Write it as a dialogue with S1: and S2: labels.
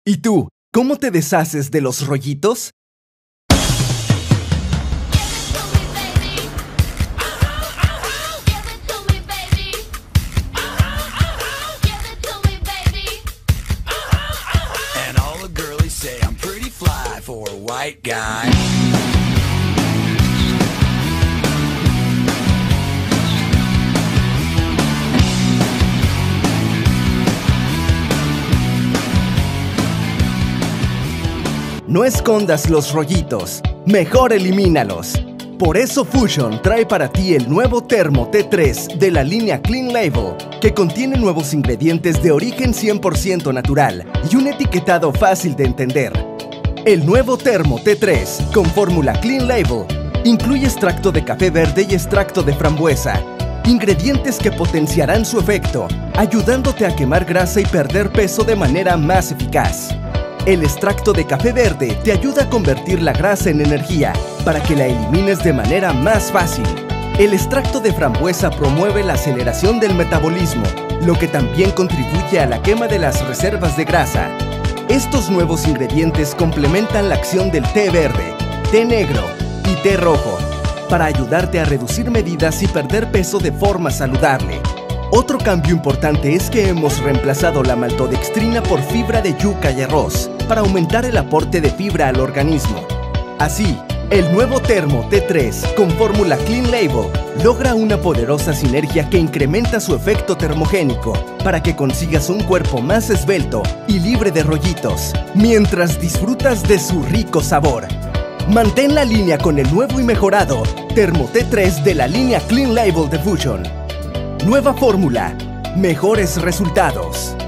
S1: ¿Y tú, cómo te deshaces de los rollitos?
S2: And all the girlies say I'm pretty fly for a white guy.
S1: No escondas los rollitos, mejor elimínalos. Por eso Fusion trae para ti el nuevo Termo T3 de la línea Clean Label, que contiene nuevos ingredientes de origen 100% natural y un etiquetado fácil de entender. El nuevo Termo T3 con fórmula Clean Label incluye extracto de café verde y extracto de frambuesa, ingredientes que potenciarán su efecto, ayudándote a quemar grasa y perder peso de manera más eficaz. El extracto de café verde te ayuda a convertir la grasa en energía para que la elimines de manera más fácil. El extracto de frambuesa promueve la aceleración del metabolismo, lo que también contribuye a la quema de las reservas de grasa. Estos nuevos ingredientes complementan la acción del té verde, té negro y té rojo para ayudarte a reducir medidas y perder peso de forma saludable. Otro cambio importante es que hemos reemplazado la maltodextrina por fibra de yuca y arroz para aumentar el aporte de fibra al organismo. Así, el nuevo Termo T3 con fórmula Clean Label logra una poderosa sinergia que incrementa su efecto termogénico para que consigas un cuerpo más esbelto y libre de rollitos, mientras disfrutas de su rico sabor. Mantén la línea con el nuevo y mejorado Termo T3 de la línea Clean Label de Fusion. Nueva fórmula, mejores resultados.